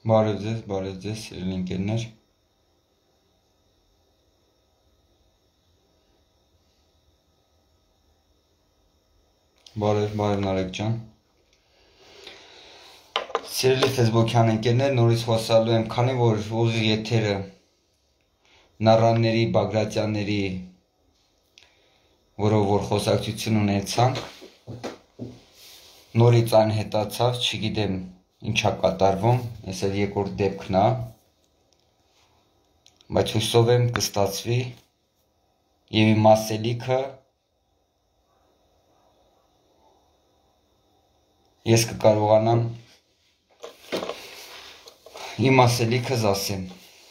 Բարև ձեզ, սիրելի ընկերներ։ Բարև Նարեկ ջան։ Սիրելի Facebook-յան ընկերներ, նորից խոսալու եմ, քանի որ ուղիղ եթերը Նառանների, Բագրատյանների, որով որ խոսակցություն ունեցանք, նորից այն հետացավ, չգիտեմ ինչա կատարվում, ես էլ երկրորդ դեպքն է, բայց հուսով եմ կստացվի եւ իմ ասելիքը ես կկարողանամ իմ ասելիքս ասեմ։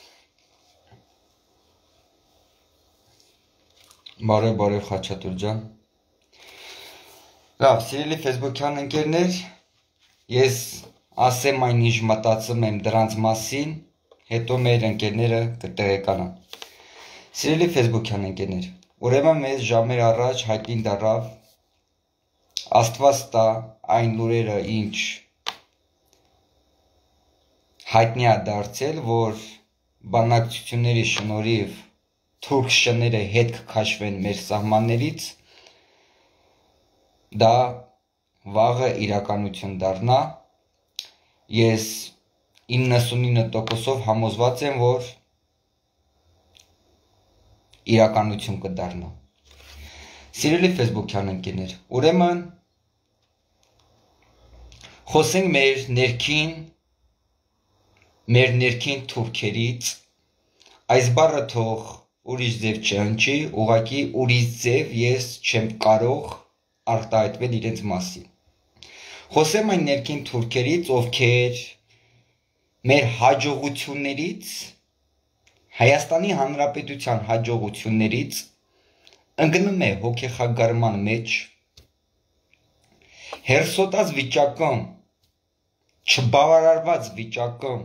Բարև Խաչատուր ջան։ Լավ, սիրելի Facebook-յան ընկերներ, ես ասեմ այն ինչ մտածում եմ դրանց մասին, հետո մեր ընկերները կտեղեկանան։ Սիրելի Facebook-յան ընկերներ, ուրեմն մեզ ժամեր առաջ հայտնի դառավ Աստված տա այն լուրերը, ինչ հայտնի է դարձել, որ բանակցությունների շնորհիվ թուրք շները հետ կքաշվեն մեր սահմաններից, դա վաղը իրականություն դառնա։ Ես 99%-ով համոզված եմ, որ իրականություն կդառնա։ Սիրելի Facebook-յան ընկերներ, ուրեմն խոսենք մեր ներքին թուրքերից, այս բառը թող ուրիշ ձև չհնչի, ուղղակի ուրիշ ձև ես չեմ կարող արտահայտվել իրենց մասին։ Խոսեմ այն ներքին թուրքերից, ովքեր մեր հաջողություններից, Հայաստանի Հանրապետության հաջողություններից ընկնում է հոգեխագարման մեջ, հերսոտած վիճակում, չբավարարված վիճակում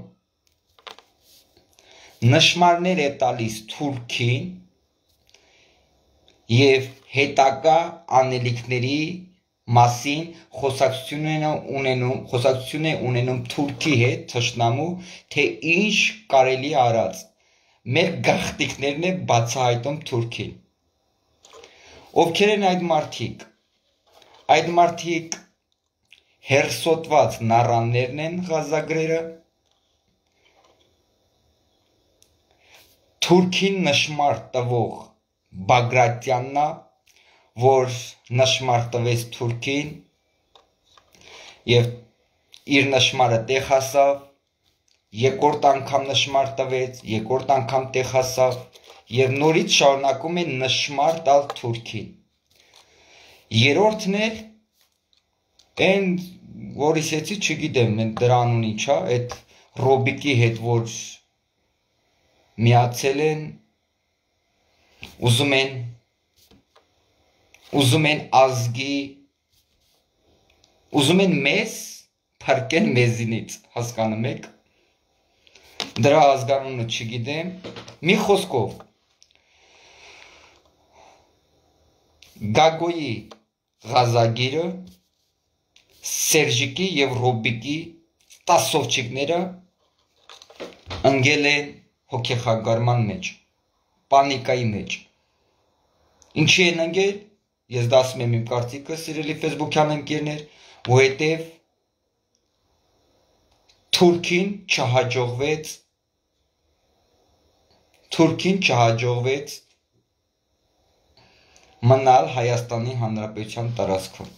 նշմարներ է տալիս թուրքին և հետագա անելիքների մասին խոսակցություն է ունենում թուրքի հետ թշնամու, թե ինչ կարելի արած, մեր գաղտնիքներն է բացահայտում թուրքին։ Ովքեր են այդ մարդիկ։ Այդ մարդիկ հերսոտված նառաններն են Ղազագրերը, թուրքին նշմար տվող Բագրատյանն է, որ նշմար տվեց թուրքին և իր նշմարը տեղ հասավ, երկրորդ անգամ նշմար տվեց, երկրորդ անգամ տեղ հասավ և նորից շարունակում է նշմար տալ թուրքին։ Երրորդն էլ այն, որ իսեցի չգիտեմ, դրա անունի չէ, այդ Ռոբիկի հետ, որ միացել են, ուզում են ազգի, ուզում են մեզ փրկեն մեզինից, հասկանում եք, դրա ազգանունը չգիտեմ, մի խոսքով, Գագոյի Ղազագիրը, Սերժիկի և Ռոբիկի տասովչիկները ընկել են հոգեխագարման մեջ, պանիկայի մեջ։ Ինչի են ընկել, ես դա ասում եմ իմ կարծիքը, սիրելի Facebook-յան ընկերներ, որովհետև թուրքին չհաջողվեց մնալ Հայաստանի Հանրապետության տարածքում։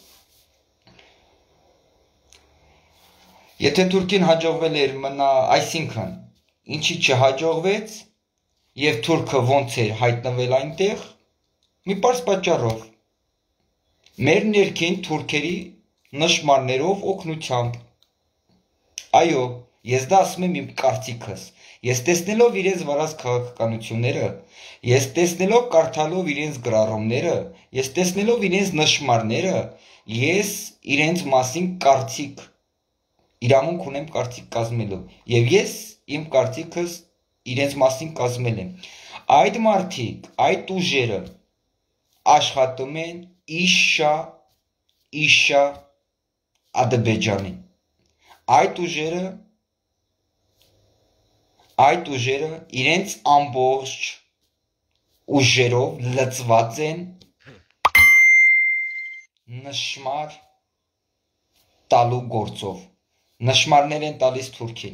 Եթե թուրքին հաջողվել էր մնա, այսինքն, ինչի չհաջողվեց, և թուրքը ոնց էր հայտնվել այնտեղ, մի պարզ պատճառով, մեր ներքին թուրքերի նշմարներով օգնությամբ։ Այո, ես դա ասում եմ իմ կարծիքս, ես տեսնելով իրենց վարած քաղաքականությունները, ես տեսնելով կարդալով իրենց գրառումները, ես տեսնելով իրենց նշմարները, ես իրենց մասին կարծիք, իրավունք ունեմ կարծիք կազմելու, և ես իմ կարծիքս իրենց մասին կազմել եմ։ Այդ մարդիկ, այդ ուժերը աշխատում են իշա Ադրբեջանին։ Այդ ուժերը այդ ուժերը իրենց ամբողջ ուժերով լծված են նշմար տալու գործով, նշմարներ են տալիս Թուրքին։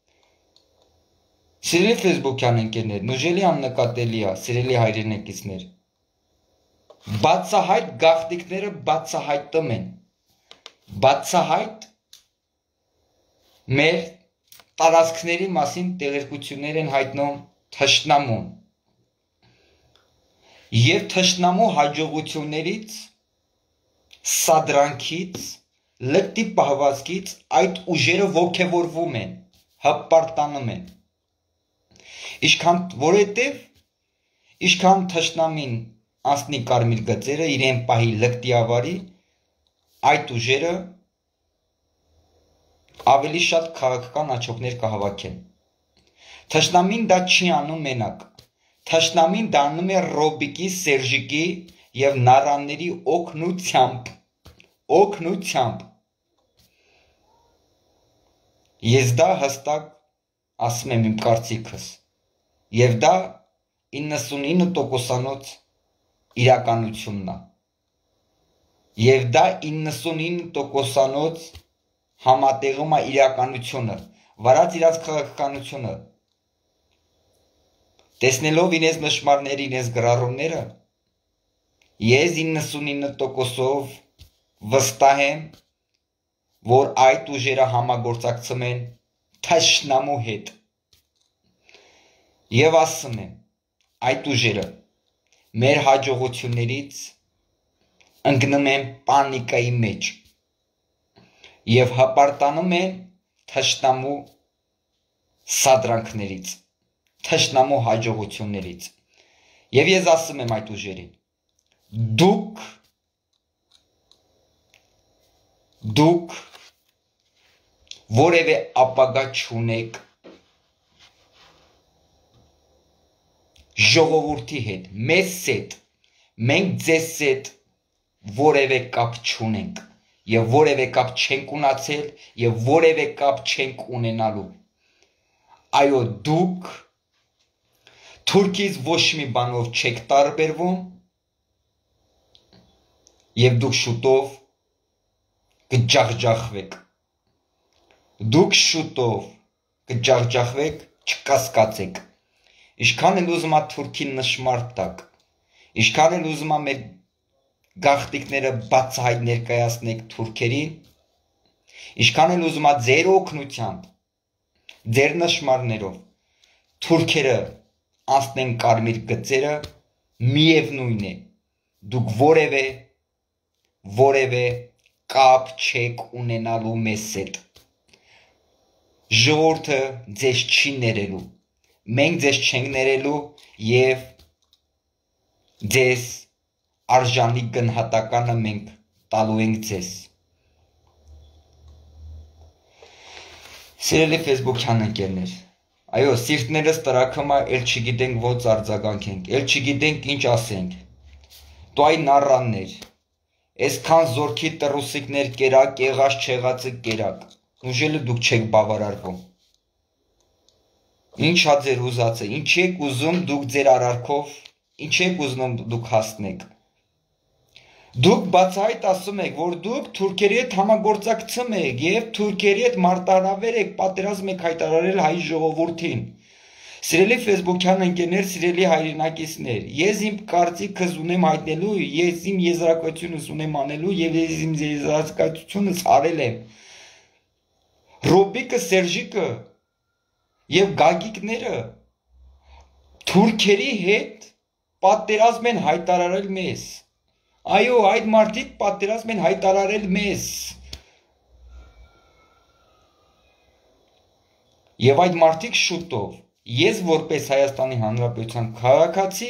Սիրելի Facebook-յան ընկերներ, ուժելի աննկատելի է, սիրելի հայրենակիցներ, բացահայտ գաղտնիքները բացահայտում են, բացահայտ մեր տարածքների մասին տեղեկություններ են հայտնում թշնամուն և թշնամու հաջողություններից, սադրանքից, լկտի պահվածքից այդ ուժերը ոգևորվում են, հպարտանում են։ Որովհետև ինչքան թշնամին անցնի կարմիր գծերը, իրեն պահի լկտի ավարի, այդ ուժերը ավելի շատ քաղաքական աչոկներ կհավաքեն։ Թշնամին դա չի անում մենակ։ Թշնամին դա անում է Ռոբիկի, Սերժիկի և Նարանների օգնությամբ։ Ես դա հստակ ասում եմ իմ կարծիքս։ Եվ դա 99%-անոց իրականությունն է։ Եվ դա 99%-անոց համատեղում է իրականությունը, վարած իրաց քաղաքականությունը։ Տեսնելով իրենց նշմարները, իրենց գրառումները, ես 99%-ով վստահ եմ, որ այդ ուժերը համագործակցում են թշնամու հետ։ Եվ ասում եմ, այդ ուժերը մեր հաջողություններից ընկնում են պանիկայի մեջ և հպարտանում են թշնամու սադրանքներից, թշնամու հաջողություններից։ Եվ ես ասում եմ այդ ուժերին, դուք որևէ ապագա չունեք ժողովրդի հետ, մեզ հետ, մենք ձեզ հետ որևէ կապ չունենք և որևէ կապ չենք ունացել և որևէ կապ չենք ունենալու։ Այո, դուք Թուրքից ոչ մի բանով չեք տարբերվում և դուք շուտով կջախջախվեք։ Դուք շուտով կջախջախվեք, չկասկածեք։ Ինչքան էլ ուզում ա Թուրքին նշմար տակ, ինչքան էլ ուզում ա մեր գաղտնիքները բացահայտ ներկայացնեք թուրքերին, ինչքան էլ ուզում ա ձեր օգնությամբ, ձեր նշմարներով թուրքերը անցնեն կարմիր գծերը, միևնույն է, դուք որևէ կապ չեք ունենալու մեզ հետ։ Ժողովուրդը ձեզ չի ներելու, մենք ձեզ չենք ներելու և ձեզ արժանի գնահատականը մենք տալու ենք ձեզ։ Սիրելի Facebook-յան ընկերներ, այո, սիրտներս տրաքում է, էլ չգիտենք ոնց արձագանքենք, էլ չգիտենք ինչ ասենք։ Դու այ նառաններ, այսքան զորքի տռուսիկներ կերակ, եղած չեղածը կերակ, ուժելի դուք չեք բավարարվում։ Ինչ ա ձեր ուզածը, ինչ եք ուզում դուք ձեր արարքով, ինչ եք ուզում դուք հասնեք։ Դուք բացահայտ ասում եք, որ դուք թուրքերի հետ համագործակցում եք և թուրքերի հետ մարտահրավեր եք, պատերազմ եք հայտարարել հայ ժողովրդին։ Սիրելի Facebook-յան ընկերներ, սիրելի հայրենակիցներ, ես իմ կարծիքս ունեմ հայտնելու, ես իմ եզրակացությունս ունեմ անելու և ես իմ եզրակացությունս արել եմ։ Ռոբիկը, Սերժիկը և Գագիկները թուրքերի հետ պատերազմ են հայտարարել մեզ։ Այո, այդ մարդիկ պատերազմ են հայտարարել մեզ։ Եվ այդ մարդիկ շուտով, ես որպես Հայաստանի Հանրապետության քաղաքացի,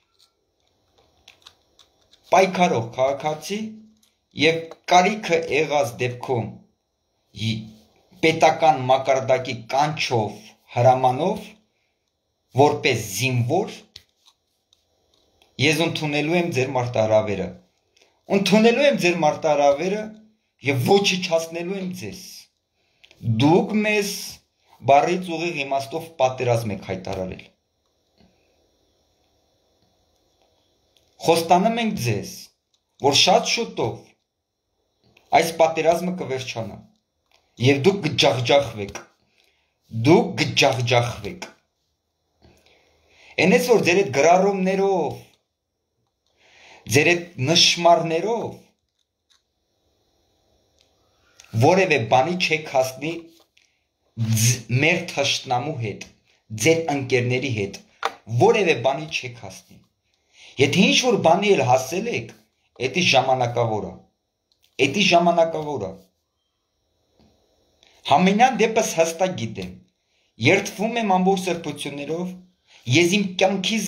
պայքարող քաղաքացի և կարիքը եղած դեպքում պետական մակարդակի կանչով, հրամանով, որպես զինվոր, ես ընդունելու եմ ձեր մարտահրավերը։ Ընդունելու եմ ձեր մարտահրավերը և ոչնչացնելու եմ ձեզ։ Դուք մեզ բառից ուղիղ իմաստով պատերազմ եք հայտարարել։ Խոստանում ենք ձեզ, որ շատ շուտով այս պատերազմը կվերջանա եւ դուք կջախջախվեք։ Այնպես որ ձեր այդ գրառումներով, ձեր այդ նշմարներով որևէ բանի չեք հասնի մեր թշնամու հետ, ձեր ընկերների հետ, որևէ բանի չեք հասնի։ Եթե ինչ-որ բանի էլ հասել եք, էդի ժամանակավոր է։ Համենայն դեպս հստակ գիտեմ, երդվում եմ ամբողջ սրբություններով, ես իմ կյանքից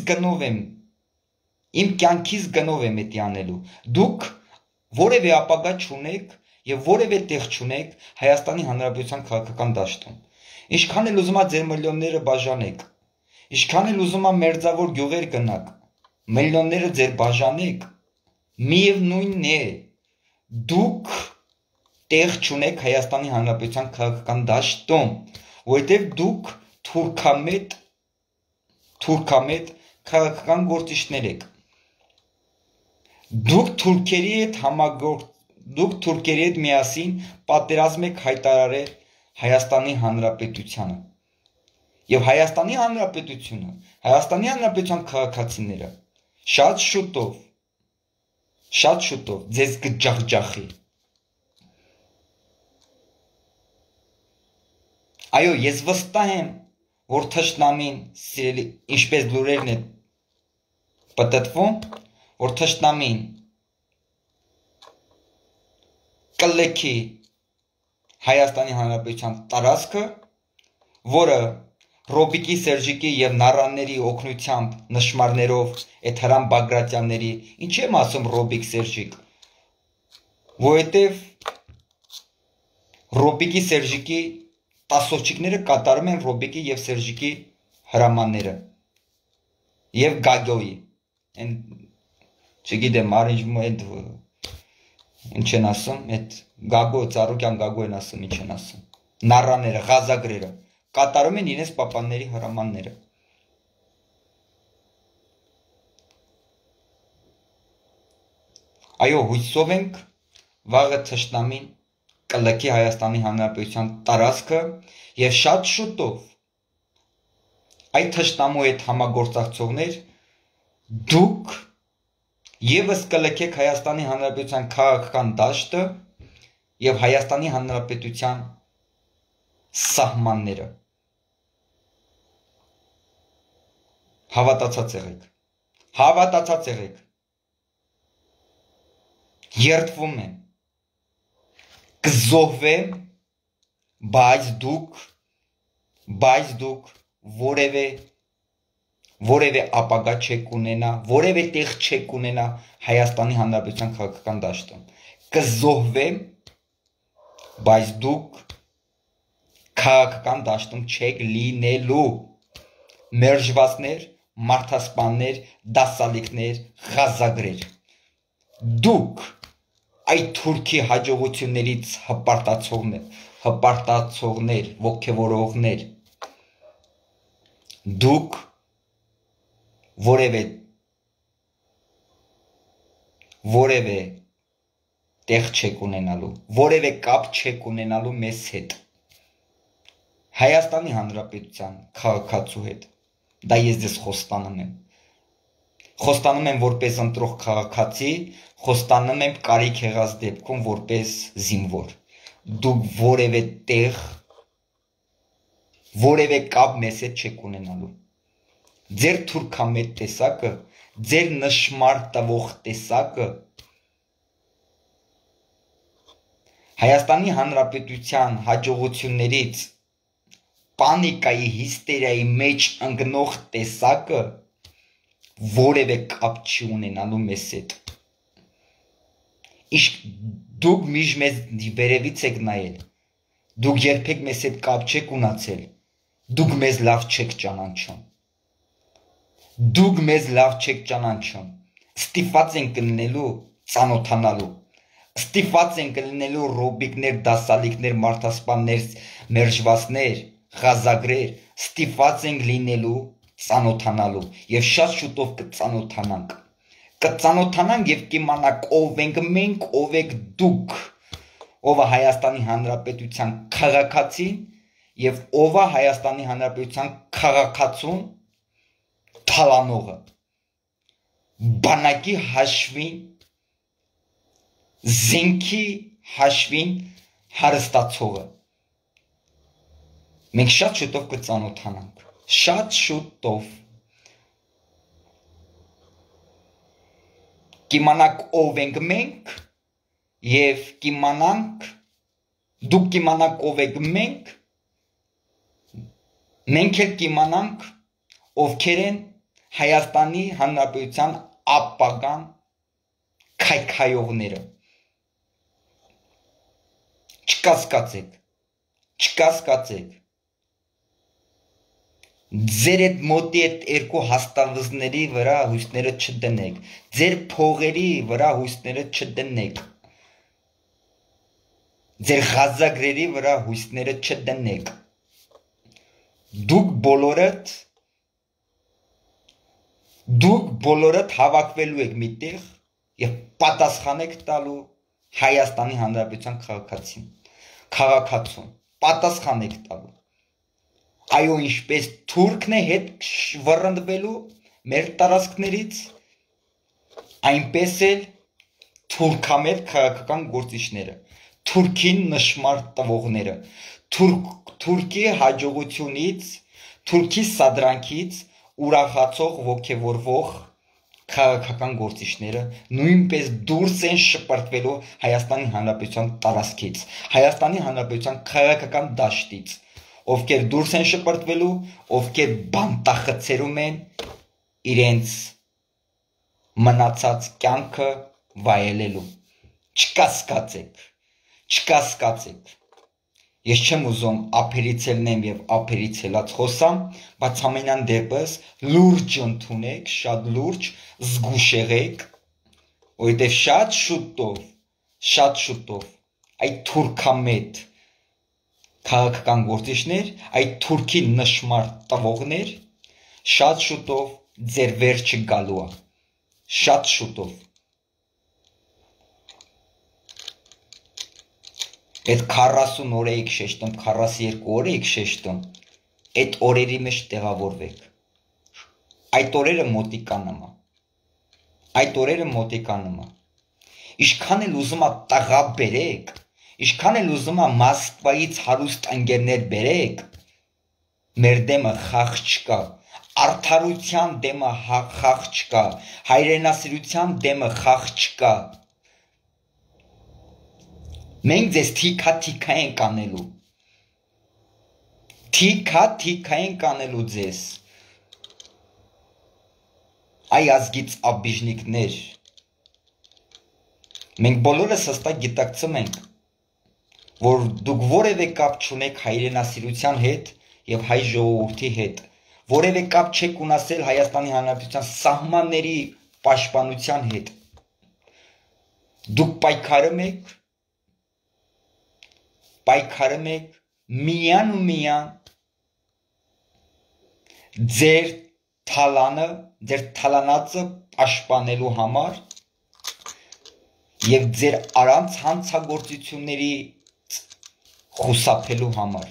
գնով եմ էդի անելու։ Դուք որևէ ապագա չունեք եւ որևէ տեղ չունեք Հայաստանի Հանրապետության քաղաքական դաշտում։ Ինչքան էլ ուզում ա ձեր միլիոնները բաժանեք, ինչքան էլ ուզում ա մերձավոր գյուղեր գնաք, միլիոնները ձեր բաժանեք, միևնույնն է, դուք տեղ չունեք Հայաստանի Հանրապետության քաղաքական դաշտում, որովհետև դուք թուրքամետ քաղաքական գործիչներ եք։ Դուք թուրքերի հետ միասին պատերազմ եք հայտարարել Հայաստանի Հանրապետությանը։ Եվ Հայաստանի Հանրապետությունը, Հայաստանի Հանրապետության քաղաքացիները շատ շուտով ձեզ կջախջախի։ Այո, ես վստահ եմ, որ թշնամին, սիրելի, ինչպես լուրերն է պտտվում, որ թշնամին կլեքի Հայաստանի Հանրապետության տարածքը, որը Ռոբիկի Սերժիկի եւ Նառանների օգնությամբ նշմարներով այդ Հրամ Բագրատյանների, ինչ եմ ասում Ռոբիկ Սերժիկ, որովհետեւ Ռոբիկի Սերժիկի տասովչիկները կատարում են Ռոբիկի եւ Սերժիկի հրամանները եւ Գագոյի, այն չգիտեմ, ինչ են ասում, այդ Գագո, Ծառուկյան Գագո են ասում, ինչ են ասում, Նառաները, Ղազագրերը կատարում են իրենց պապանների հրամանները։ Այո, հույսով ենք վաղը թշնամին կլքի Հայաստանի Հանրապետության տարածքը եւ շատ շուտով այդ թշնամու հետ համագործակցողներ դուք եւս կլքեք Հայաստանի Հանրապետության քաղաքական դաշտը եւ Հայաստանի Հանրապետության սահմանները։ Հավատացած եղեք։ Երդվում եմ, կզոհվեմ, բայց դուք որևէ ապագա չեք ունենա, որևէ տեղ չեք ունենա Հայաստանի Հանրապետության քաղաքական դաշտում։ Կզոհվեմ, բայց դուք քաղաքական դաշտում չեք լինելու։ Մերժվածներ, մարդասպաններ, դասալիկներ, ղազագրեր։ Դուք այդ թուրքի հաջողություններից հպարտացողներ, ոգևորողներ, դուք որևէ տեղ չեք ունենալու, որևէ կապ չեք ունենալու մեզ հետ, Հայաստանի Հանրապետության քաղաքացու հետ, դա ես ձեզ խոստանում եմ։ Խոստանում եմ որպես ընտրող քաղաքացի, խոստանում եմ կարիք եղած դեպքում որպես զինվոր։ Դուք որևէ տեղ, որևէ կապ մեզ հետ չեք ունենալու։ Ձեր թուրքամետ տեսակը, ձեր նշմար տվող տեսակը Հայաստանի Հանրապետության հաջողություններից պանիկայի, հիստերիայի մեջ ընկնող տեսակը որևէ կապ չի ունենալու մեզ հետ։ Իսկ դուք միշտ մեզ վերևից եք նայել, դուք երբեք մեզ հետ կապ չեք ունացել, դուք մեզ լավ չեք ճանաչում, ստիպված ենք լինելու ծանոթանալու, ստիպված ենք լինելու ռոբիկներ, դասալիկներ, մարդասպաններ, մերժվածներ, Ղազագրեր, ստիպված ենք լինելու ծանոթանալու եւ շատ շուտով կծանոթանանք։ Կծանոթանանք եւ կիմանանք ով ենք մենք, ով եք դուք, ով է Հայաստանի Հանրապետության քաղաքացին եւ ով է Հայաստանի Հանրապետության քաղաքացուն թալանողը։ Բանակի հաշվին, զենքի հաշվին հարստացողը։ Մենք շատ շուտով կծանոթանանք, շատ շուտով կիմանանք ով ենք մենք եւ կիմանանք, դուք կիմանաք ով եք մենք էլ կիմանանք ովքեր են Հայաստանի Հանրապետության ապագան քայքայողները։ Չկասկածեք։ Ձեր այդ մոտի այդ երկու հաստավզների վրա հույսները չդնեք, ձեր փողերի վրա հույսները չդնեք, ձեր ղազագրերի վրա հույսները չդնեք, դուք բոլորդ հավաքվելու եք միտեղ և պատասխան եք տալու Հայաստանի Հանրապետության քաղաքացուն, պատասխան եք տալու, այո ինչպես թուրքն է հետ վռնդվելու մեր տարածքներից, այնպես էլ թուրքամետ քաղաքական գործիչները, թուրքին նշմար տվողները, թուրքի հաջողությունից, թուրքի սադրանքից ուրախացող ոգևորվող քաղաքական գործիչները նույնպես դուրս են շպրտվելու Հայաստանի Հանրապետության տարածքից, Հայաստանի Հանրապետության քաղաքական դաշտից, ովքեր դուրս են շպրտվելու, ովքեր բանտախցերում են իրենց մնացած կյանքը վայելելու։ Չկասկածեք։ Ես չեմ ուզում ափերից ելնեմ և ափերից ելած խոսամ, բայց ամենայն դեպս լուրջ ընդունեք, շատ լուրջ, զգուշ եղեք, որովհետև շատ շուտով այդ թուրքամետ քաղաքական գործիչներ, այդ թուրքի նշմար տվողներ, շատ շուտով ձեր վերջը գալու է, շատ շուտով։ Այդ 40 օր եք շեշտում, 42 օր եք շեշտում, այդ օրերի մեջ տեղավորվեք, այդ օրերը մոտիկանում է, ինչքան էլ ուզում է տղա բերեք, ինչքան էլ ուզում է Մոսկվայից հարուստ ընկերներ բերեք, մեր դեմը խաղ չկա, արդարության դեմը խաղ չկա, հայրենասիրության դեմը խաղ չկա, մենք ձեզ թիքա ենք անելու, թիքա ենք անելու ձեզ, այ ազգից աբիժնիկներ, մենք բոլորս հստակ գիտակցում ենք, որ դուք որևէ կապ չունեք հայրենասիրության հետ և հայ ժողովրդի հետ, որևէ կապ չեք ունեցել Հայաստանի Հանրապետության սահմանների պաշտպանության հետ, դուք պայքարում եք միան ու միան ձեր թալանածը պաշտպանելու համար և ձեր առանց հանցագործությունների խուսափելու համար։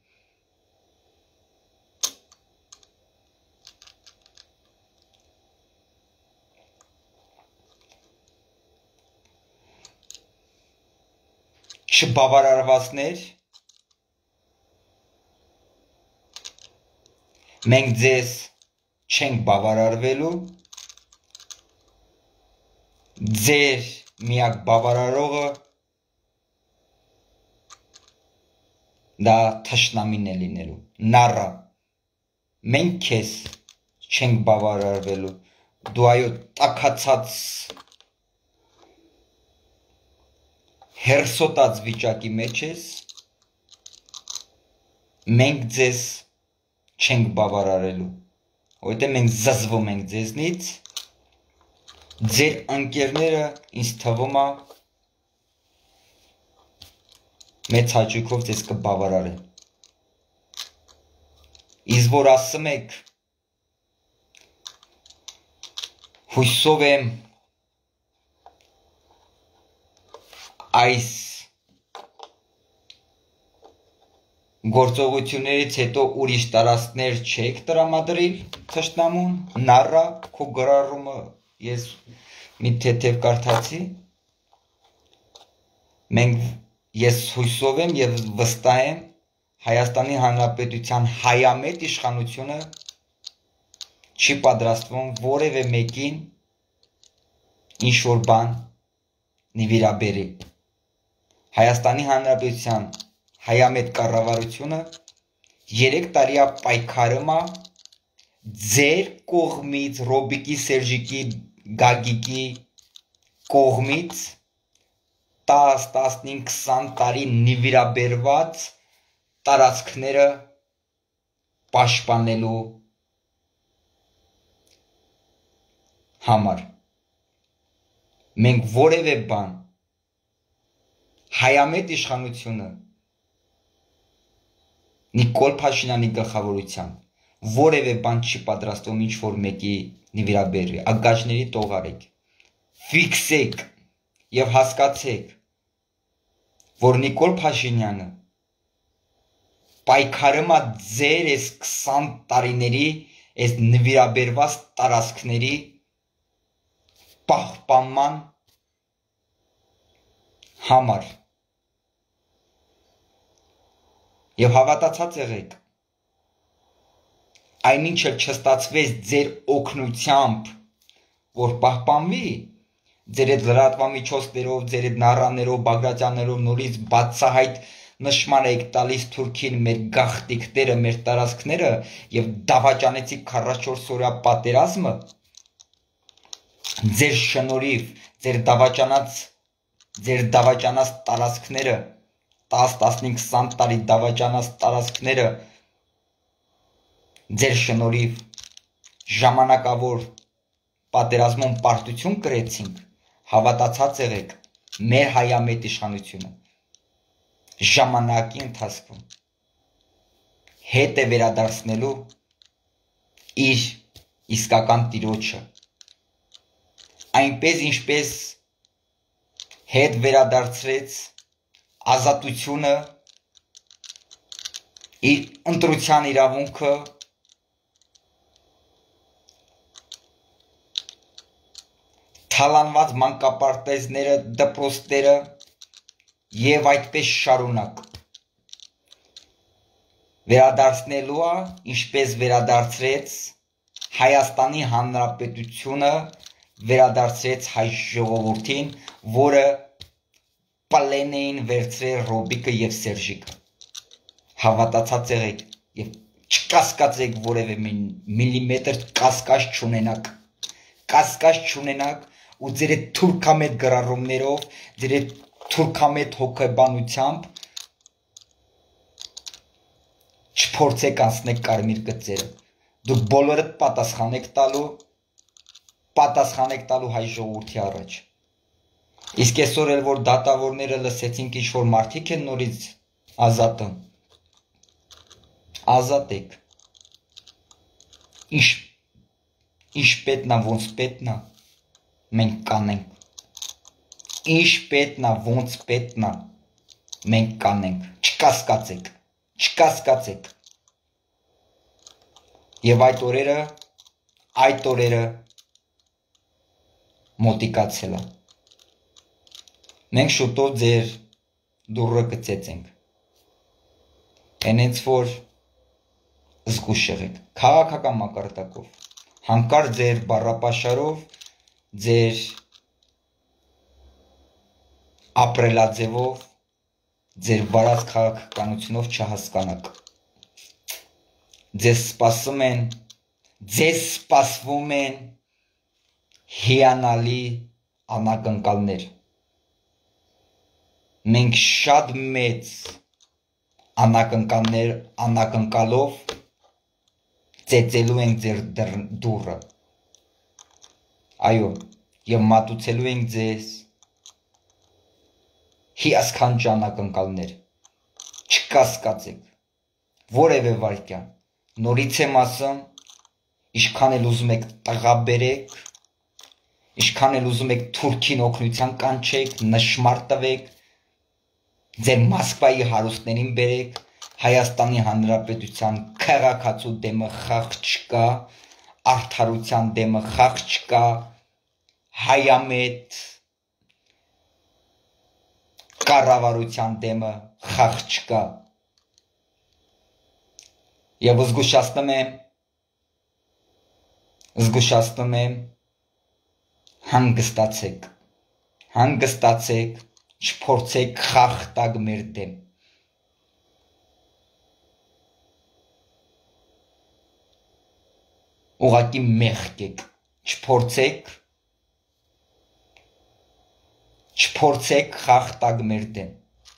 Չբավարարվածներ, մենք ձեզ չենք բավարարվելու, ձեր միակ բավարարողը դա թշնամին է լինելու, նառը, մենք քեզ չենք բավարարվելու, դու այո տաքացած հերսոտած վիճակի մեջ ես, մենք ձեզ չենք բավարարելու, որովհետև մենք զզվում ենք ձեզնից, ձեր ընկերները ինձ թվում է մեծ հաճույքով ձեզ կբավարարեն։ Իսկ որ ասում եք հույսով եմ այս գործողություններից հետո ուրիշ տարածքներ չեք տրամադրիլ թշնամուն, նառա, քո գրառումը ես մի թեթև կարդացի, ես հույսով եմ և վստահ եմ Հայաստանի Հանրապետության հայամետ իշխանությունը չի պատրաստվում որևէ մեկին ինչ-որ բան նվիրաբերի։ Հայաստանի Հանրապետության հայամետ կառավարությունը 3 տարի պայքարում է ձեր կողմից, Ռոբիկի, Սերժիկի, Գագիկի կողմից 10, 15, 20 տարի նվիրաբերված տարածքները պաշտպանելու համար։ Մենք որևէ բան հայամետ իշխանությունը Նիկոլ Փաշինյանի գլխավորությամբ որևէ բան չի պատրաստվում ինչ-որ մեկի նվիրաբերի, ագաչների տողարեք, ֆիքսեք և հասկացեք, որ Նիկոլ Փաշինյանը պայքարում է ձեր այս 20 տարիների այս նվիրաբերված տարածքների պահպանման համար և հավատացած եղեք, այնինչ էլ չստացվեց ձեր օգնությամբ, որ պահպանվի, ձեր այդ լրատվամիջոցներով, ձեր այդ նառաներով, Բագրատյաններով նորից բացահայտ նշման եք տալիս Թուրքին մեր գաղթիկները, մեր տարածքները և դավաճանեցիք 44 օրյա պատերազմը, ձեր շնորհիվ, ձեր դավաճանած տարածքները, 10, 15, 20 տարի դավաճանած տարածքները, ձեր շնորհիվ ժամանակավոր պատերազմում պարտություն կրեցինք, հավատացած եղեք, մեր հայամետ իշխանությունը ժամանակի ընթացքում հետ է վերադարձնելու իր իսկական տիրոջը, այնպես ինչպես հետ վերադարձրեց ազատությունը, իր ընտրության իրավունքը, թալանված մանկապարտեզները, դպրոցները և այդպես շարունակ վերադարձնելու է, ինչպես վերադարձրեց Հայաստանի Հանրապետությունը, վերադարձրեց հայ ժողովրդին, որը պլեն էին վերցրել Ռոբիկը և Սերժիկը։ Հավատացած եղեք և չկասկածեք որևէ միլիմետր կասկած չունենաք ու ձեր այդ թուրքամետ գրառումներով, ձեր այդ թուրքամետ հոգեբանությամբ չփորձեք անցնեք կարմիր գծերը։ Դուք բոլորդ պատասխան եք տալու հայ ժողովրդի առաջ։ Իսկ այսօր էլ որ դատավորները լսեցինք ինչ-որ մարդիկ են նորից ազատում, ազատեք, ինչ պետն է, ոնց պետն է, մենք կանենք, ինչ պետն է, ոնց պետն է, մենք կանենք, չկասկածեք, և այդ օրերը մոտիկացել է, մենք շուտով ձեր դուռը կծեծենք, հենց որ զգուշ եղեք, քաղաքական մակարդակով, հանկարծ ձեր բառապաշարով, ձեր ապրելաձևով, ձեր վարած քաղաքականությունով չհասկանաք, ձեզ սպասվում են հիանալի անակնկալներ, մենք շատ մեծ անակնկալով ծեծելու ենք ձեր դուռը, այո, և մատուցելու ենք ձեզ հիասքանչ անակնկալներ, չկասկածեք, որևէ վայրկյան, նորից եմ ասում, ինչքան էլ ուզում եք տղա բերեք, ինչքան էլ ուզում եք Թուրքին օգնության կանչեք, նշմար տվեք, ձեր Մոսկվայի հարուստներին բերեք, Հայաստանի Հանրապետության քաղաքացու դեմը խաղ չկա, արդարության դեմը խաղ չկա, հայամետ կառավարության դեմը խաղ չկա։ Եվ զգուշացնում եմ, հանգստացեք, չփորձեք խաղ տակ մեր դեմ։ Ուղղակի մեղք եք, չփորձեք խաղ տակ մեր դեմ։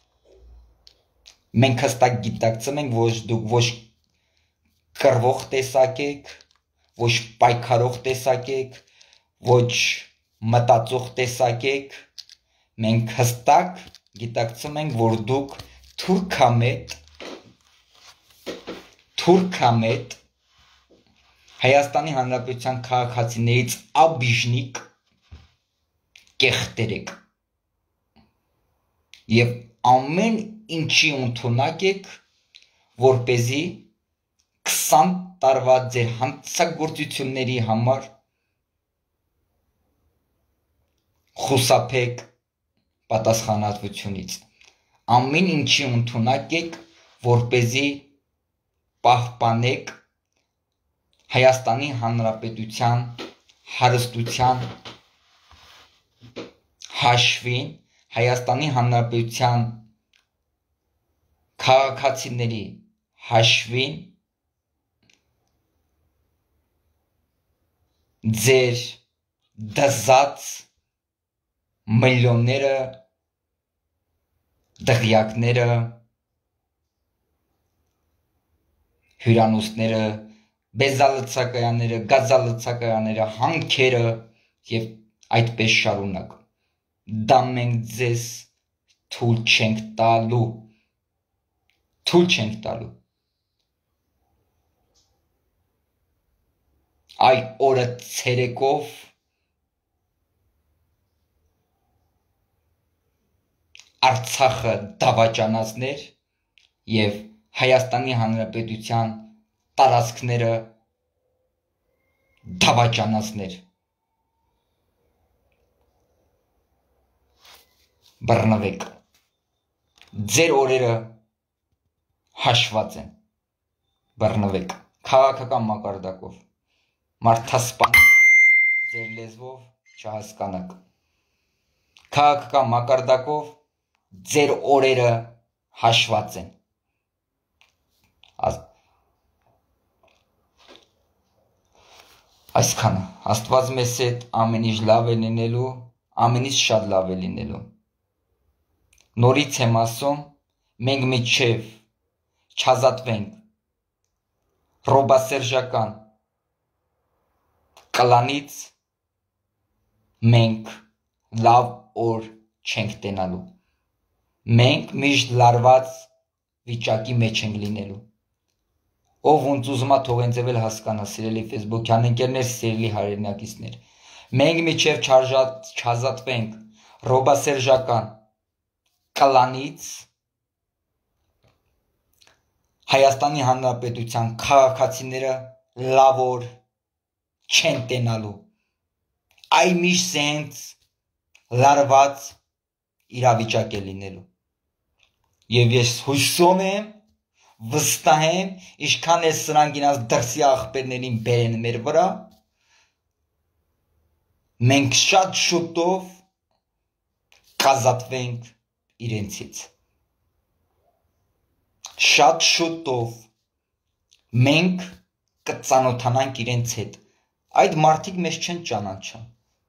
Մենք հստակ գիտակցում ենք, ոչ դուք ոչ կռվող տեսակ եք, ոչ պայքարող տեսակ եք, ոչ մտածող տեսակ եք, մենք հստակ գիտակցում ենք, որ դուք թուրքամետ Հայաստանի Հանրապետության քաղաքացիներից աբիժնիկ կեղտեր եք և ամեն ինչի ընդունակ եք, որպեսզի 20 տարվա ձեր հանցագործությունների համար խուսափեք պատասխանատվությունից, ամեն ինչի ընդունակ եք, որպեսզի պահպանեք Հայաստանի Հանրապետության հարստության հաշվին, Հայաստանի Հանրապետության քաղաքացիների հաշվին ձեր դզած միլիոնները, դղյակները, հյուրանոցները, բեզալցակայանները, գազալցակայանները, հանքերը և այդպես շարունակ։ Դա մենք ձեզ թույլ չենք տալու։ Այ օրը ցերեկով Արցախը դավաճանածներ և Հայաստանի Հանրապետության տարածքները դավաճանածներ։ Բռնվեք։ Ձեր օրերը հաշված են։ Բռնվեք։ Քաղաքական մակարդակով։ Մարդասպան ձեր լեզվով չհասկանաք։ Քաղաքական մակարդակով ձեր օրերը հաշված են։ Այսքանը, Աստված մեզ հետ ամեն ինչ լավ է լինելու, ամեն ինչ շատ լավ է լինելու։ Նորից եմ ասում, մենք միջև չազատվենք ռոբասերժական կլանից, մենք լավ օր չենք տենալու։ Մենք միշտ լարված վիճակի մեջ ենք լինելու։ Ով ոնց ուզում է թող ինձ էլ հասկանա, սիրելի ֆեյսբուքյան ընկերներ, սիրելի հայրենակիցներ։ Մենք միջև չազատվենք ռոբասերժական կլանից, Հայաստանի Հանրապետության քաղաքացիները լավ օր չեն տենալու։ Այ միշտ սենց լարված իրավիճակ է լինելու։ Եվ ես հույսով եմ, վստահ եմ, ինչքան է սրանք իրաց դրսի աղբերներին բերեն մեր վրա, մենք շատ շուտով կազատվենք իրենցից։ Շատ շուտով մենք կծանոթանանք իրենց հետ։ Այդ մարդիկ մեզ չեն ճանաչում։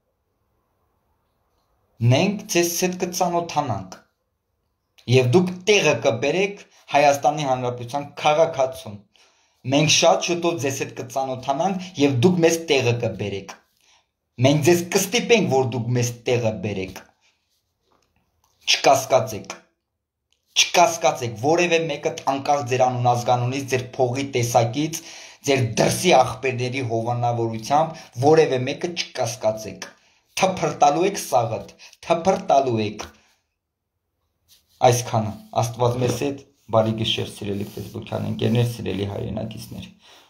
Մենք ձեզ հետ կծանոթանանք։ Եվ դուք տեղը կբերեք Հայաստանի Հանրապետության քաղաքացուն։ Մենք շատ շուտով ձեզ հետ կծանոթանանք եւ դուք մեզ տեղը կբերեք։ Մենք ձեզ կստիպենք, որ դուք մեզ տեղը բերեք։ Չկասկածեք։ Չկասկածեք, որևէ մեկը անկախ ձեր անուն ազգանունից, ձեր փողի տեսակից, ձեր դրսի աղբերների հովանավորությամբ, որևէ մեկը չկասկածեք։ Թփրտալու եք սաղըտ, թփրտալու եք։ Այսքանը, Աստված մեզ հետ, բարի գիշեր, սիրելի Facebook-յան ընկերներ, սիրելի հայրենակիցներ։